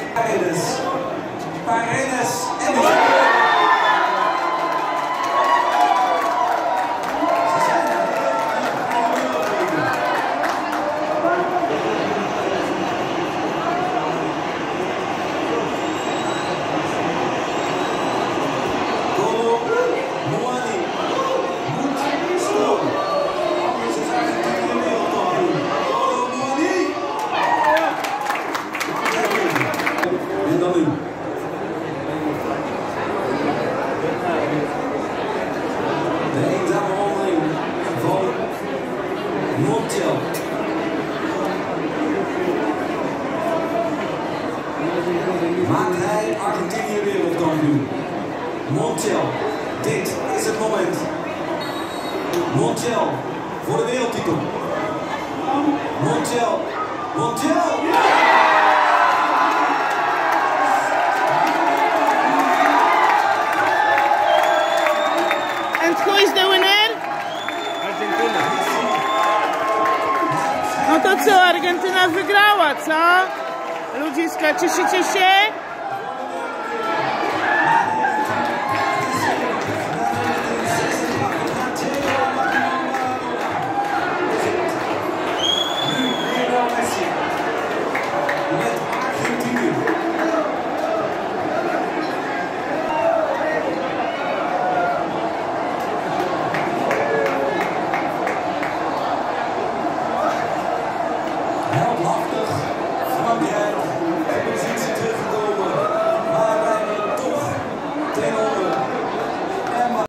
Paredes en Montiel. Maakt hij Argentinië wereldkampioen? Montiel, dit is het moment. Montiel voor de wereldtitel. Montiel, Montiel! And who is the winner? Argentina. No to co, Argentyna wygrała, co? Ludziska, cieszycie się?